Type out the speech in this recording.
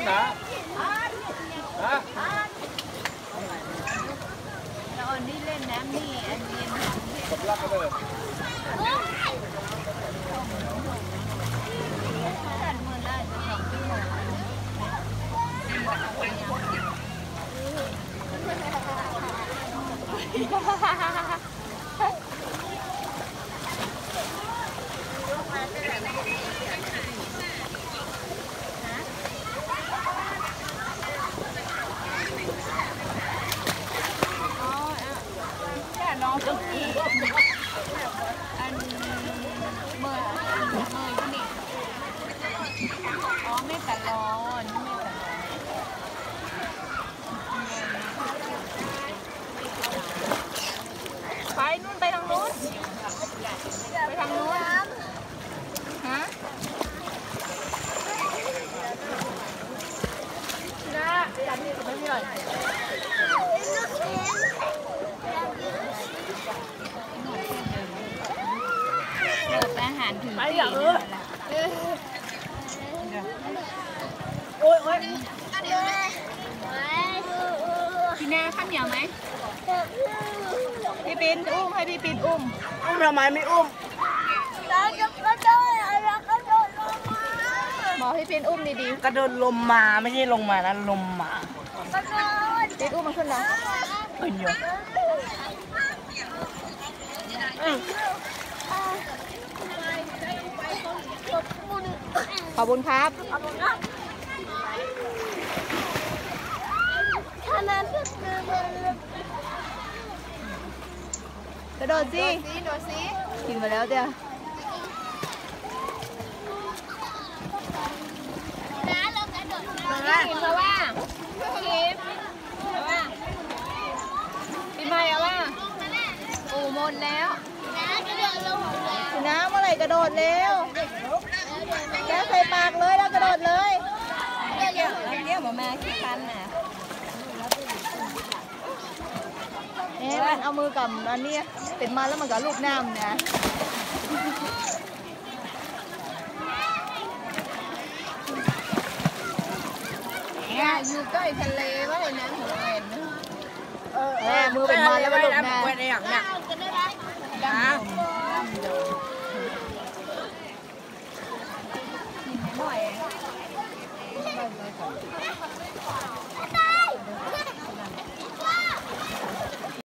ำนะฮะแล้วอันนี้เล่นน้ำนี่อันนี้กดลักก็เลยท่านเมื่อได้จะทำที่หมดน้องตุ๊กกี้อันเมื่อที่นี่อ๋อไม่ตะลอนไปนู่นไปทางนู้นไปทางนู้นฮะนะจับนี่กับไม่มีหน่อยอาหารถึงไปอย่างโอ้ยพี่นาข้าวเหนียวไหมพี่ปินอุ้มให้พี่ปินอุ้มทำไมไม่อุ้มแล้วจะกระโดดอะไรกระโดดลงมาบอกให้ปินอุ้มดีๆกระโดดลมมาไม่ใช่ลงมานะลมมากระโดดปินอุ้มมาขึ้นแล้วอยู่ขอบคุณครับกระโดดสิกินมาแล้วเดี๋ยวน้าลงกระโดดกินมาว่ากินมาว่ากินมาแล้วว่าโอ้หมดแล้วน้ากระโดดลงน้าเมื่อไหร่กระโดดเร็วแกใส่ปากเลยแล้วกระโดดเลยเดี๋ยวมาขี้ฟันน่ะมันเอามือกับอันนี้เป็นมาแล้วมันกับลูกน้ำนะอยู่ใกล้ทะเลว่าเห็นน้ำหัวเห็นมือเป็นมาแล้วลูกน้ำ